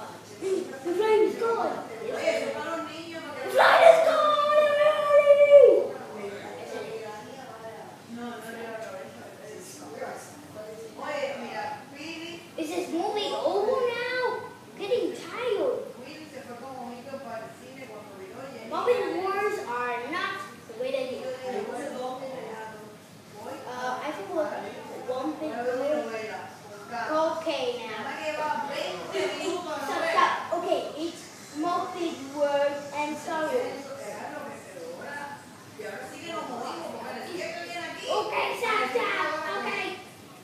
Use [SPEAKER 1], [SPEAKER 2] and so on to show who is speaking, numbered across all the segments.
[SPEAKER 1] The flame is gone. The flame is gone. Is this movie over now? I'm getting tired. Muppet Wars are not the way they do. I think we'll one big okay now. Stop. Okay, it's Muppet Wars and sorrows. Okay, stop. Okay.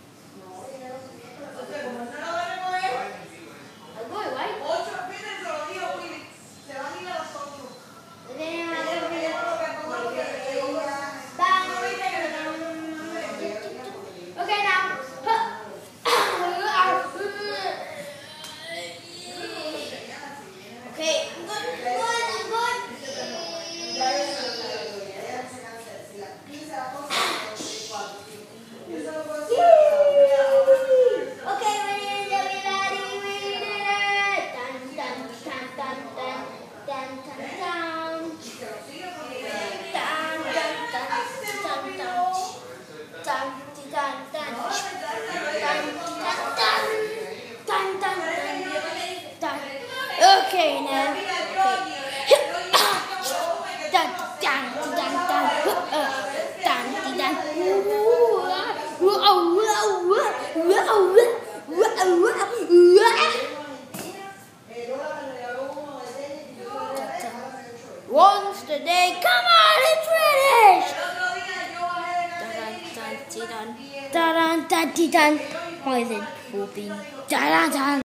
[SPEAKER 1] Okay, now. Once the day, come on, it's finished! Why is it pooping?